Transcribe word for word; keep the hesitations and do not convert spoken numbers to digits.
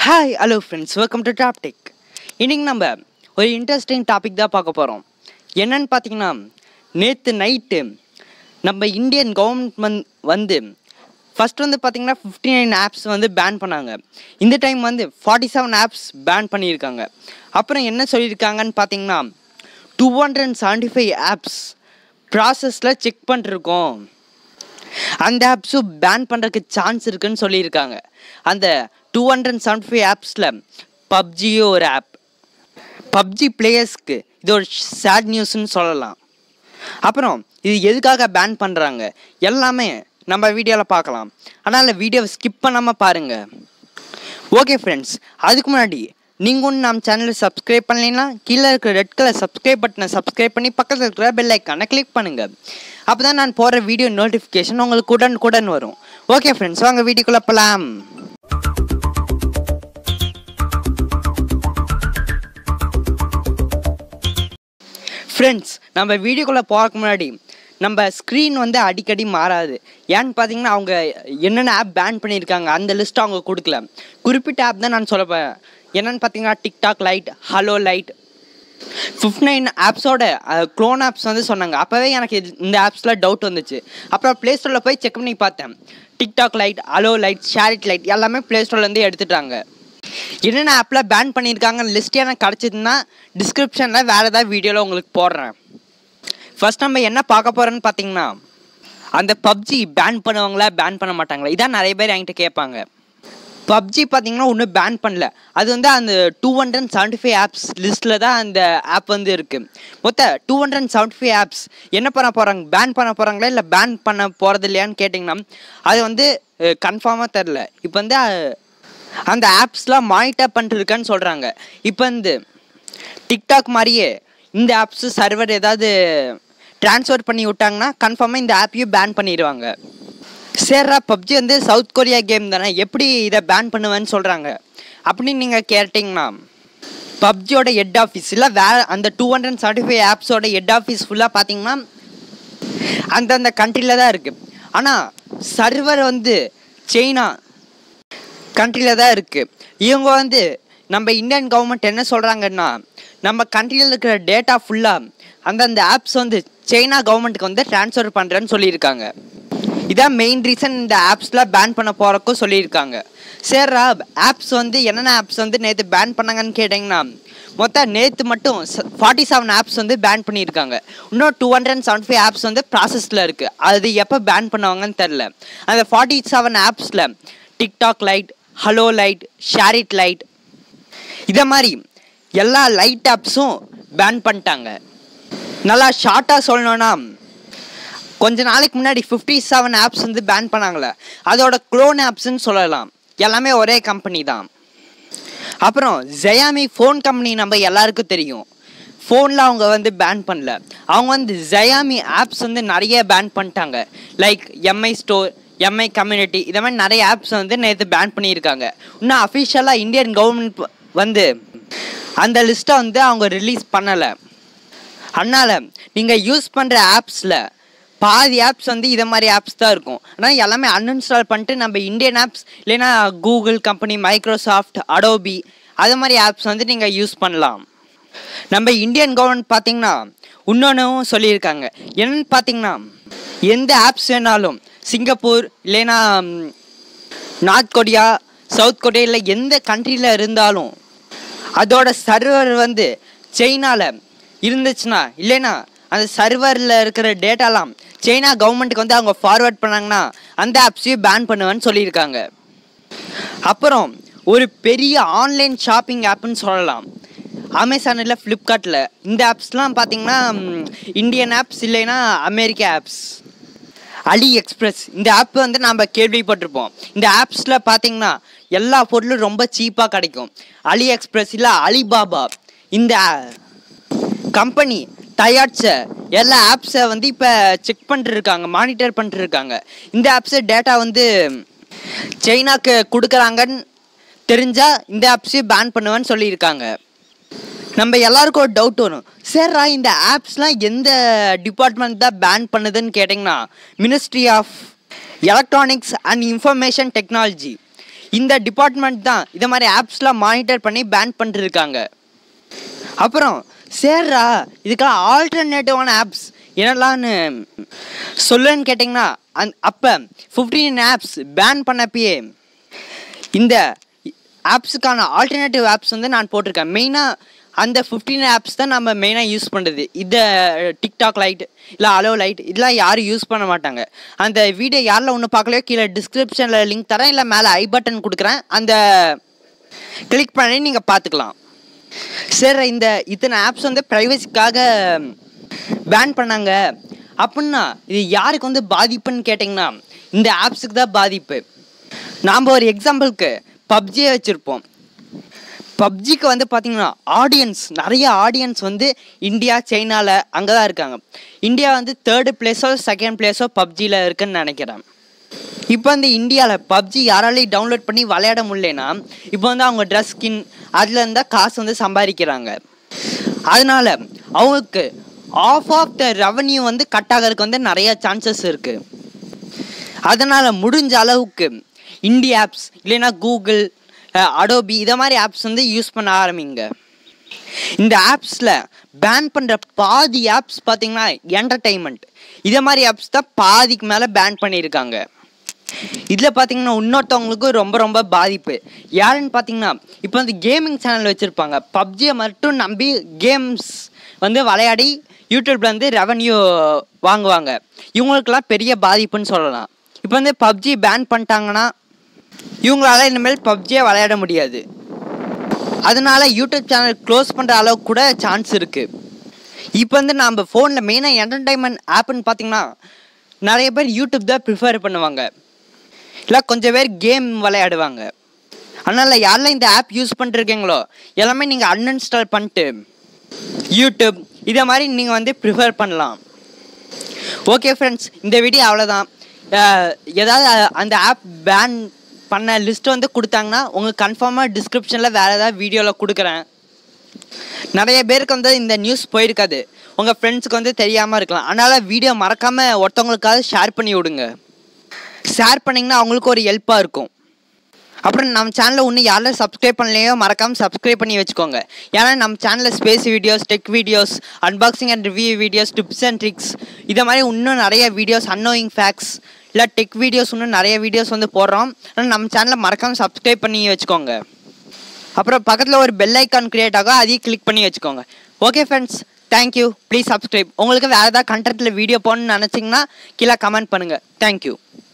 Hi, hello friends, welcome to Top Tech. இன்னைக்கு நம்ம ஒரு இன்ட்ரெஸ்டிங் டாபிக் தான் பார்க்க போகிறோம். என்னன்னு பார்த்தீங்கன்னா, நேற்று நைட்டு நம்ம இந்தியன் கவர்மெண்ட் வந்து ஃபஸ்ட் வந்து பார்த்தீங்கன்னா ஃபிஃப்டி நைன் ஆப்ஸ் வந்து பேன் பண்ணாங்க. இந்த டைம் வந்து ஃபார்ட்டி செவன் ஆப்ஸ் பேன் பண்ணியிருக்காங்க. அப்புறம் என்ன சொல்லியிருக்காங்கன்னு பார்த்தீங்கன்னா, two hundred and seventy five apps ப்ராசஸில் செக் பண்ணிருக்கோம். அந்த ஆப்ஸும் பேன் பண்ணுறதுக்கு சான்ஸ் இருக்குன்னு சொல்லியிருக்காங்க. அந்த two hundred and seventy five ஆப்ஸில் பப்ஜியோ ஒரு ஆப். பப்ஜி பிளேயர்ஸ்க்கு இது ஒரு சேட் நியூஸ்ன்னு சொல்லலாம். அப்புறம் இது எதுக்காக பேன் பண்ணுறாங்க எல்லாமே நம்ம வீடியோவில் பார்க்கலாம். அதனால் வீடியோவை ஸ்கிப் பண்ணாமல் பாருங்கள். ஓகே ஃப்ரெண்ட்ஸ், அதுக்கு முன்னாடி நீங்கள் ஒன்று நம்ம சேனலை சப்ஸ்கிரைப் பண்ணலைன்னா கீழே இருக்கிற ரெட் கலர் சப்ஸ்கிரைப் பட்டனை சப்ஸ்கிரைப் பண்ணி பக்கத்தில் இருக்கிற பெல் ஐக்கானை கிளிக் பண்ணுங்கள். அப்போ தான் நான் போடுற வீடியோ நோட்டிஃபிகேஷன் உங்களுக்கு உடனுக்குடன் வரும். ஓகே ஃப்ரெண்ட்ஸ், வாங்க வீடியோக்குள்ளே போகலாம். ஃப்ரெண்ட்ஸ், நம்ம வீடியோக்குள்ளே போகிறதுக்கு முன்னாடி நம்ம ஸ்க்ரீன் வந்து அடிக்கடி மாறாது. ஏன்னு பார்த்தீங்கன்னா, அவங்க என்னென்ன ஆப் பேன் பண்ணியிருக்காங்க அந்த லிஸ்ட்டு அவங்க கொடுக்கல. குறிப்பிட்ட ஆப் தான் நான் சொல்லப்பேன். என்னென்னு பார்த்தீங்கன்னா, TikTok lite, Helo lite, fifty nine ஆப்ஸோட க்ளோன் ஆப்ஸ் வந்து சொன்னாங்க. அப்போவே எனக்கு இந்த ஆப்ஸில் டவுட் வந்துச்சு. அப்புறம் ப்ளே ஸ்டோரில் போய் செக் பண்ணி பார்த்தேன். TikTok lite, Helo lite, SHAREit lite எல்லாமே ப்ளே ஸ்டோர்லேருந்து எடுத்துட்டாங்க. என்னென்ன ஆப்பில் பேன் பண்ணியிருக்காங்கன்னு லிஸ்ட் எனக்கு கிடச்சிதுன்னா டிஸ்கிரிப்ஷனில் வேறு ஏதாவது வீடியோவில் உங்களுக்கு போடுறேன். ஃபஸ்ட் நம்ம என்ன பார்க்க போகிறோன்னு பார்த்தீங்கன்னா, அந்த பப்ஜி பேன் பண்ணுவாங்களா பேன் பண்ண மாட்டாங்களா, இதான் நிறைய பேர் என்கிட்ட கேட்பாங்க. பப்ஜி பார்த்தீங்கன்னா ஒன்றும் பேன் பண்ணல. அது வந்து அந்த two hundred and seventy five apps லிஸ்ட்டில் தான் அந்த ஆப் வந்து இருக்குது. மொத்தம் two hundred and seventy five apps என்ன பண்ண போகிறாங்க, பேன் பண்ண போகிறாங்களா இல்லை பேன் பண்ண போகிறது இல்லையான்னு கேட்டிங்கன்னா அது வந்து கன்ஃபார்மாக தெரில. இப்போ வந்து அந்த ஆப்ஸ்லாம் மானிட்டர் பண்ணிருக்கான்னு சொல்கிறாங்க. இப்போ வந்து டிக்டாக் மாதிரியே இந்த ஆப்ஸு சர்வர் ஏதாவது ட்ரான்ஸ்ஃபர் பண்ணி விட்டாங்கன்னா கன்ஃபார்மாக இந்த ஆப்பையும் பேன் பண்ணிடுவாங்க. சேர்றா, பப்ஜி வந்து சவுத் கொரியா கேம் தானே, எப்படி இதை பேன் பண்ணுவேன்னு சொல்கிறாங்க அப்படின்னு நீங்கள் கேட்டிங்கன்னா, பப்ஜியோட ஹெட் ஆஃபீஸ் இல்லை வேறு அந்த two hundred and seventy five ஆப்ஸோட ஹெட் ஆஃபீஸ் ஃபுல்லாக பார்த்தீங்கன்னா அந்தந்த கண்ட்ரியில் தான் இருக்குது. ஆனால் சர்வர் வந்து சைனா கண்ட்ரியில் தான் இருக்குது. இவங்க வந்து நம்ம இந்தியன் கவர்மெண்ட் என்ன சொல்கிறாங்கன்னா, நம்ம கண்ட்ரியில் இருக்கிற டேட்டா ஃபுல்லாக அந்தந்த ஆப்ஸ் வந்து சைனா கவர்மெண்ட்டுக்கு வந்து ட்ரான்ஸ்ஃபர் பண்ணுறேன்னு சொல்லியிருக்காங்க. இதான் மெயின் ரீசன் இந்த ஆப்ஸ்லாம் பேன் பண்ண போகிறக்கும் சொல்லியிருக்காங்க. சேர்றா, ஆப்ஸ் வந்து என்னென்ன ஆப்ஸ் வந்து நேற்று பேன் பண்ணாங்கன்னு கேட்டிங்கன்னா, மொத்தம் நேற்று மட்டும் ஃபார்ட்டி செவன் ஆப்ஸ் வந்து பேன் பண்ணியிருக்காங்க. இன்னும் two hundred and seventy five apps வந்து ப்ராசஸில் இருக்குது. அது எப்போ பேன் பண்ணுவாங்கன்னு தெரில. அந்த ஃபார்ட்டி செவன் ஆப்ஸில் TikTok lite, Helo lite, SHAREit lite இதை மாதிரி எல்லா லைட் ஆப்ஸும் பேன் பண்ணிட்டாங்க. நல்லா ஷார்ட்டாக சொல்லணுன்னா, கொஞ்ச நாளைக்கு முன்னாடி ஃபிஃப்டி செவன் ஆப்ஸ் வந்து பேன் பண்ணாங்களே, அதோட க்ளோன் ஆப்ஸ்ன்னு சொல்லலாம். எல்லாமே ஒரே கம்பெனி தான். அப்புறம் ஜயாமி ஃபோன் கம்பெனி நம்ம எல்லாருக்கும் தெரியும். ஃபோனில் அவங்க வந்து பேன் பண்ணல. அவங்க வந்து ஜயாமி ஆப்ஸ் வந்து நிறைய பேன் பண்ணிட்டாங்க. Like Mi store, Mi community இதை மாதிரி நிறைய ஆப்ஸ் வந்து நேற்று பேன் பண்ணியிருக்காங்க. இன்னும் அஃபிஷியலாக இந்தியன் கவர்மெண்ட் வந்து அந்த லிஸ்ட்டை வந்து அவங்க ரிலீஸ் பண்ணலை. அதனால் நீங்கள் யூஸ் பண்ணுற ஆப்ஸில் பாதி ஆப்ஸ் வந்து இதை மாதிரி ஆப்ஸ் தான் இருக்கும். ஆனால் எல்லாமே அன்இன்ஸ்டால் பண்ணிட்டு நம்ம இந்தியன் ஆப்ஸ் இல்லைன்னா கூகுள் கம்பெனி, மைக்ரோசாஃப்ட், அடோபி அது மாதிரி ஆப்ஸ் வந்து நீங்கள் யூஸ் பண்ணலாம். நம்ம இந்தியன் கவர்மெண்ட் பார்த்திங்கன்னா இன்னொன்றும் சொல்லியிருக்காங்க. என்னென்னு பார்த்திங்கன்னா, எந்த ஆப்ஸ் வேணாலும் சிங்கப்பூர் இல்லைன்னா நார்த் கொரியா, சவுத் கொரியா இல்லை எந்த கண்ட்ரியில் இருந்தாலும் அதோட சர்வர் வந்து சைனாவில் இருந்துச்சுன்னா இல்லைன்னா அந்த சர்வரில் இருக்கிற டேட்டாலாம் சைனா கவர்மெண்ட்டுக்கு வந்து அவங்க ஃபார்வேர்ட் பண்ணாங்கன்னா அந்த ஆப்ஸையும் பேன் பண்ணுவேன்னு சொல்லியிருக்காங்க. அப்புறம் ஒரு பெரிய ஆன்லைன் ஷாப்பிங் ஆப்புன்னு சொல்லலாம். அமேசான் இல்லை ஃப்ளிப்கார்ட்டில் இந்த ஆப்ஸ்லாம் பார்த்திங்கன்னா இந்தியன் ஆப்ஸ் இல்லைன்னா அமெரிக்கா ஆப்ஸ். அலி எக்ஸ்பிரஸ் இந்த ஆப் வந்து நம்ம கேள்விப்பட்டிருப்போம். இந்த ஆப்ஸில் பார்த்திங்கன்னா எல்லா பொருளும் ரொம்ப சீப்பாக கிடைக்கும். அலி எக்ஸ்பிரஸ் இல்லை அலிபாபா இந்த கம்பெனி தயாரிச்ச எல்லா ஆப்ஸை வந்து இப்போ செக் பண்ணிட்டுருக்காங்க, மானிட்டர் பண்ணிட்டுருக்காங்க. இந்த ஆப்ஸு டேட்டா வந்து சைனாக்கு கொடுக்குறாங்கன்னு தெரிஞ்சால் இந்த ஆப்ஸையும் பேன் பண்ணுவேன்னு சொல்லியிருக்காங்க. நம்ம எல்லாருக்கும் ஒரு டவுட் வரும், சேர்ரா இந்த ஆப்ஸ்லாம் எந்த டிபார்ட்மெண்ட் தான் பேன் பண்ணுதுன்னு கேட்டிங்கன்னா ministry of electronics and information technology. இந்த டிபார்ட்மெண்ட் தான் இதை மாதிரி ஆப்ஸ்லாம் மானிட்டர் பண்ணி பேன் பண்ணிருக்காங்க. அப்புறம் சேர்றா இதுக்கெல்லாம் ஆல்டர்னேட்டிவான ஆப்ஸ் என்னெல்லாம்னு சொல்லுன்னு கேட்டிங்கன்னா அந் அப்போ ஃபிஃப்டீன் ஆப்ஸ் பேன் பண்ணப்பயே இந்த ஆப்ஸுக்கான ஆல்டர்னேட்டிவ் ஆப்ஸ் வந்து நான் போட்டிருக்கேன். மெயினாக அந்த ஃபிஃப்டீன் ஆப்ஸ் தான் நம்ம மெயினாக யூஸ் பண்ணுறது. இந்த டிக்டாக் லைட் இல்லை அலோ லைட் இதெல்லாம் யாரும் யூஸ் பண்ண மாட்டாங்க. அந்த வீடியோ யாரில் ஒன்று பார்க்கலையோ கீழே டிஸ்கிரிப்ஷனில் லிங்க் தரேன், இல்லை மேலே ஐ பட்டன் கொடுக்குறேன், அந்த கிளிக் பண்ணி நீங்கள் பார்த்துக்கலாம். சரி, இந்த இத்தனை ஆப்ஸ் வந்து ப்ரைவசிக்காக பேன் பண்ணாங்க அப்படின்னா இது யாருக்கு வந்து பாதிப்புன்னு கேட்டிங்கன்னா இந்த ஆப்ஸுக்கு தான் பாதிப்பு. நாம் ஒரு எக்ஸாம்பிளுக்கு பப்ஜியை வச்சுருப்போம். பப்ஜிக்கு வந்து பார்த்திங்கன்னா ஆடியன்ஸ் நிறைய ஆடியன்ஸ் வந்து இந்தியா சைனாவில் அங்கே தான் இருக்காங்க. இந்தியா வந்து தேர்டு பிளேஸோ செகண்ட் பிளேஸோ பப்ஜியில் இருக்குன்னு நினைக்கிறேன். இப்போ வந்து இந்தியாவில் பப்ஜி யாராலையும் டவுன்லோட் பண்ணி விளையாட முடியலன்னா இப்போ வந்து அவங்க ட்ரெஸ் ஸ்கின் அதில் இருந்தால் காசு வந்து சம்பாதிக்கிறாங்க. அதனால அவங்களுக்கு ஆஃப் ஆஃப் த ரெவன்யூ வந்து கட் ஆகிறதுக்கு வந்து நிறைய சான்சஸ் இருக்குது. அதனால் முடிஞ்ச அளவுக்கு இந்திய ஆப்ஸ் இல்லைன்னா கூகுள் அடோபி இதை மாதிரி ஆப்ஸ் வந்து யூஸ் பண்ண ஆரம்பிங்க. இந்த ஆப்ஸில் பேன் பண்ணுற பாதி ஆப்ஸ் பார்த்திங்கன்னா என்டர்டெயின்மெண்ட் இதை மாதிரி ஆப்ஸ் தான் பாதிக்கு மேலே பேன் பண்ணியிருக்காங்க. இதில் பார்த்திங்கன்னா இன்னொருத்தவங்களுக்கு ரொம்ப ரொம்ப பாதிப்பு யாருன்னு பார்த்திங்கன்னா இப்போ வந்து கேமிங் சேனல் வச்சுருப்பாங்க. பப்ஜியை மட்டும் நம்பி கேம்ஸ் வந்து விளையாடி யூடியூப்பில் வந்து ரெவன்யூ வாங்குவாங்க. இவங்களுக்கெல்லாம் பெரிய பாதிப்புன்னு சொல்லலாம். இப்போ வந்து பப்ஜி பேன் பண்ணிட்டாங்கன்னா இவங்களால இனிமேல் பப்ஜியை விளையாட முடியாது. அதனால யூடியூப் சேனல் க்ளோஸ் பண்ணுற அளவுக்கு கூட சான்ஸ் இருக்குது. இப்போ வந்து நம்ம ஃபோனில் மெயினாக என்டர்டைன்மெண்ட் ஆப்புன்னு பார்த்திங்கன்னா நிறைய பேர் யூடியூப் தான் ப்ரிஃபர் பண்ணுவாங்க, இல்லை கொஞ்சம் பேர் கேம் விளையாடுவாங்க. அதனால் யாரெல்லாம் இந்த ஆப் யூஸ் பண்ணிருக்கீங்களோ எல்லாமே நீங்கள் அன்இன்ஸ்டால் பண்ணிட்டு யூடியூப் இதை மாதிரி நீங்கள் வந்து ப்ரிஃபர் பண்ணலாம். ஓகே ஃப்ரெண்ட்ஸ், இந்த வீடியோ அவ்வளோதான். ஏதாவது அந்த ஆப் பேன் பண்ண லிஸ்ட்டு வந்து கொடுத்தாங்கன்னா உங்களுக்கு கன்ஃபார்மாக டிஸ்கிரிப்ஷனில் வேறு ஏதாவது வீடியோவில் கொடுக்குறேன். நிறைய பேருக்கு வந்து இந்த நியூஸ் போயிருக்காது, உங்கள் ஃப்ரெண்ட்ஸுக்கு வந்து தெரியாமல் இருக்கலாம். அதனால் வீடியோ மறக்காமல் ஒருத்தவங்களுக்காவது ஷேர் பண்ணி விடுங்க. ஷேர் பண்ணிங்கன்னா அவங்களுக்கு ஒரு ஹெல்ப்பாக இருக்கும். அப்புறம் நம்ம சேனலில் இன்னும் யாரெல்லாம் சப்ஸ்கிரைப் பண்ணலையோ மறக்காமல் சப்ஸ்கிரைப் பண்ணி வச்சுக்கோங்க. ஏன்னா நம்ம சேனலில் space videos, tech videos, unboxing and review videos, tips and tricks இதை மாதிரி இன்னும் நிறைய வீடியோஸ், அன்னோயிங் ஃபேக்ட்ஸ் இல்லை டெக் வீடியோஸ் இன்னும் நிறைய வீடியோஸ் வந்து போடுறோம். ஆனால் நம்ம சேனலை மறக்காமல் சப்ஸ்கிரைப் பண்ணி வச்சுக்கோங்க. அப்புறம் பக்கத்தில் ஒரு பெல் ஐக்கான் க்ரியேட் ஆகும், அதையும் கிளிக் பண்ணி வச்சுக்கோங்க. Okay friends, thank you. Please subscribe. உங்களுக்கு வேறு ஏதாவது கண்டென்ட்டில் வீடியோ போடணும்னு நினச்சிங்கன்னா கீழே கமெண்ட் பண்ணுங்கள். தேங்க்யூ.